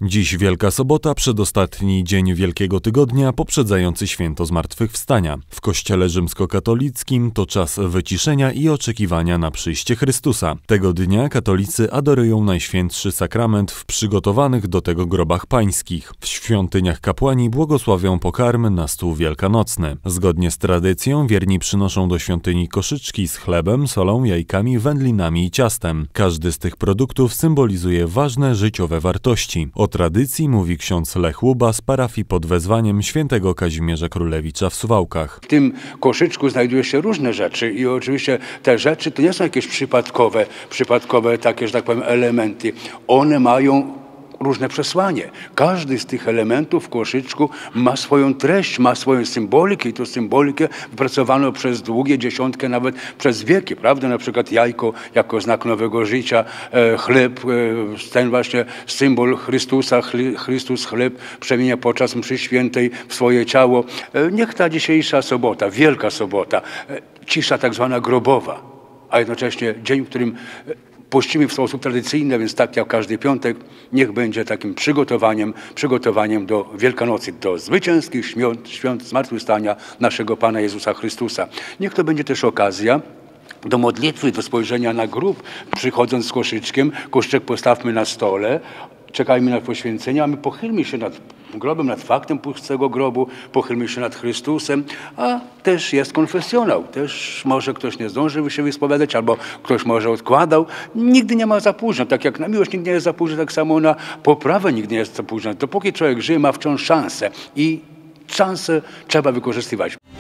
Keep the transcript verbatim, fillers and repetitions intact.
Dziś Wielka Sobota, przedostatni dzień Wielkiego Tygodnia, poprzedzający święto Zmartwychwstania. W kościele rzymskokatolickim to czas wyciszenia i oczekiwania na przyjście Chrystusa. Tego dnia katolicy adorują Najświętszy Sakrament w przygotowanych do tego grobach pańskich. W świątyniach kapłani błogosławią pokarm na stół wielkanocny. Zgodnie z tradycją wierni przynoszą do świątyni koszyczki z chlebem, solą, jajkami, wędlinami i ciastem. Każdy z tych produktów symbolizuje ważne życiowe wartości. O tradycji mówi ksiądz Lech Łuba z parafii pod wezwaniem świętego Kazimierza Królewicza w Suwałkach. W tym koszyczku znajdują się różne rzeczy i oczywiście te rzeczy to nie są jakieś przypadkowe, przypadkowe takie, że tak powiem, elementy. One mają różne przesłanie. Każdy z tych elementów w koszyczku ma swoją treść, ma swoją symbolikę i tę symbolikę wypracowano przez długie dziesiątki, nawet przez wieki, prawda? Na przykład jajko jako znak nowego życia, e, chleb, e, ten właśnie symbol Chrystusa, chli, Chrystus chleb przemienia podczas mszy świętej w swoje ciało. E, niech ta dzisiejsza sobota, Wielka Sobota, e, cisza tak zwana grobowa, a jednocześnie dzień, w którym pościmy w sposób tradycyjny, więc tak jak każdy piątek, niech będzie takim przygotowaniem, przygotowaniem do Wielkanocy, do zwycięskich świąt, świąt zmartwychwstania naszego Pana Jezusa Chrystusa. Niech to będzie też okazja do modlitwy, do spojrzenia na grób, przychodząc z koszyczkiem, koszyczek postawmy na stole, czekajmy na poświęcenie, a my pochylmy się nad grobem, nad faktem pustego grobu, pochylmy się nad Chrystusem, a też jest konfesjonał. Też może ktoś nie zdążył się wyspowiadać, albo ktoś może odkładał. Nigdy nie ma za późno. Tak jak na miłość nigdy nie jest za późno, tak samo na poprawę nigdy nie jest za późno. Dopóki człowiek żyje, ma wciąż szansę i szansę trzeba wykorzystywać.